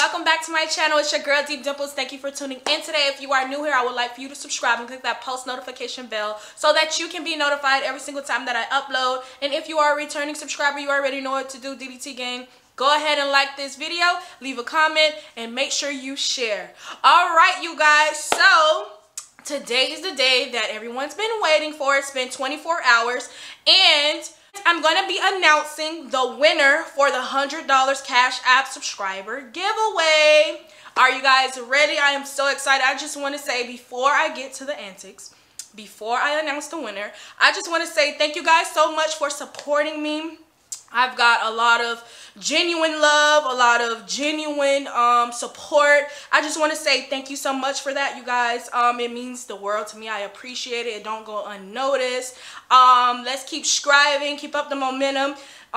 welcome back to my channel. It's your girl Deep Dimples. Thank you for tuning in today. If you are new here, I would like for you to subscribe and click that post notification bell so that you can be notified every single time that I upload. And if you are a returning subscriber, you already know what to do, DDT gang. Go ahead and like this video, leave a comment, and make sure you share. All right, you guys, so today is the day that everyone's been waiting for. It's been 24 hours, and I'm going to be announcing the winner for the $100 Cash App subscriber giveaway. Are you guys ready? I am so excited. I just want to say, before I get to the antics, before I announce the winner, I just want to say thank you guys so much for supporting me. I've got a lot of genuine love, a lot of genuine support. I just want to say thank you so much for that, you guys. It means the world to me. I appreciate it. It don't go unnoticed. Let's keep striving, keep up the momentum.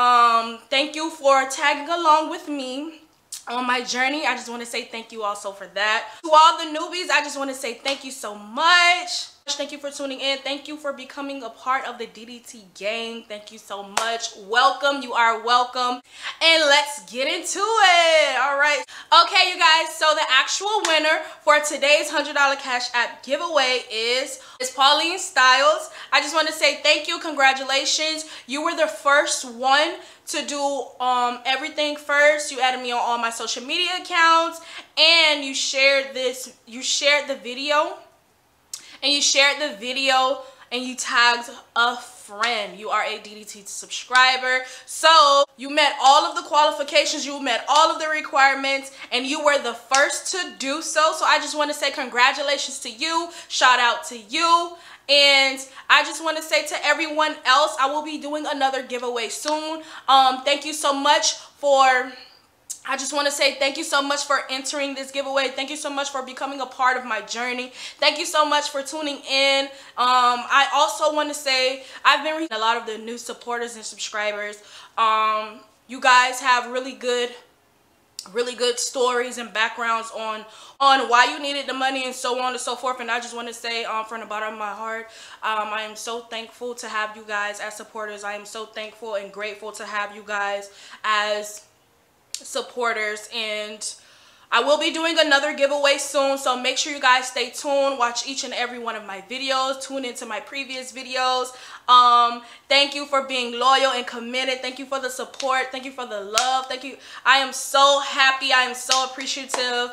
Thank you for tagging along with me on my journey. I just want to say thank you also for that. To all the newbies, I just want to say thank you so much. Thank you for tuning in. Thank you for becoming a part of the DDT gang. Thank you so much. Welcome. You are welcome. And let's get into it. All right. Okay, you guys. So the actual winner for today's $100 Cash App giveaway is Pauline Styles. I just want to say thank you. Congratulations. You were the first one to do everything first. You added me on all my social media accounts, and you shared the video. And you shared the video and you tagged a friend. You are a DDT subscriber. So you met all of the qualifications, you met all of the requirements, and you were the first to do so. So I just want to say congratulations to you. Shout out to you. And I just want to say to everyone else, I will be doing another giveaway soon. Thank you so much for... I just want to say thank you so much for entering this giveaway. Thank you so much for becoming a part of my journey. Thank you so much for tuning in. I also want to say I've been reading a lot of the new supporters and subscribers. You guys have really good stories and backgrounds on why you needed the money and so on and so forth. And I just want to say from the bottom of my heart, I am so thankful to have you guys as supporters. I am so thankful and grateful to have you guys as supporters, and I will be doing another giveaway soon, so make sure you guys stay tuned. Watch each and every one of my videos, tune into my previous videos. Thank you for being loyal and committed. Thank you for the support. Thank you for the love. Thank you. I am so happy. I am so appreciative.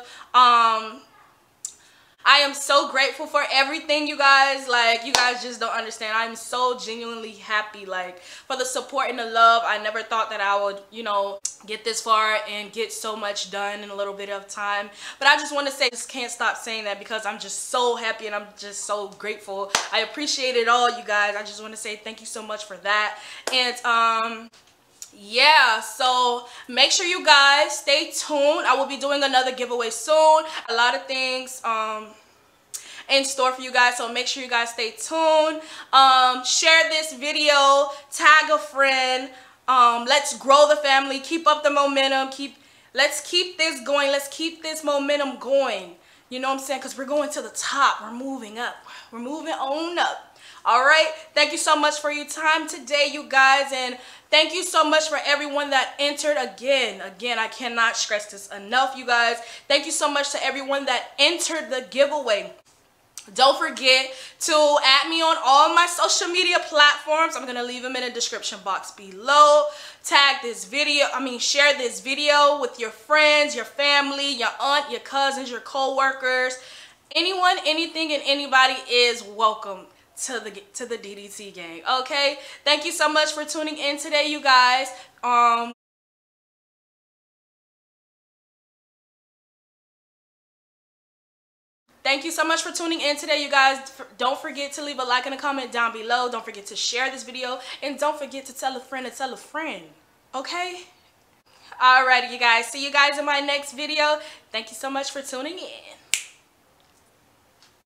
I am so grateful for everything, you guys. Like, you guys just don't understand. I'm so genuinely happy, like, for the support and the love. I never thought that I would, you know, get this far and get so much done in a little bit of time. But I just want to say, just can't stop saying that because I'm just so happy and I'm just so grateful. I appreciate it all, you guys. I just want to say thank you so much for that. And yeah, so make sure you guys stay tuned. I will be doing another giveaway soon. A lot of things in store for you guys, so make sure you guys stay tuned. Share this video, tag a friend. Let's grow the family, keep up the momentum, let's keep this going, let's keep this momentum going. You know what I'm saying? Because we're going to the top. We're moving up. We're moving on up. All right, thank you so much for your time today, you guys, and thank you so much for everyone that entered. Again, I cannot stress this enough, you guys. Thank you so much to everyone that entered the giveaway. Don't forget to add me on all my social media platforms. I'm gonna leave them in the description box below. Tag this video, share this video with your friends, your family, your aunt, your cousins, your co-workers. Anyone, anything, and anybody is welcome to the DDT gang. Okay, thank you so much for tuning in today, you guys. Thank you so much for tuning in today, you guys. Don't forget to leave a like and a comment down below. Don't forget to share this video, and don't forget to tell a friend to tell a friend. Okay, alrighty, you guys. See you guys in my next video. Thank you so much for tuning in.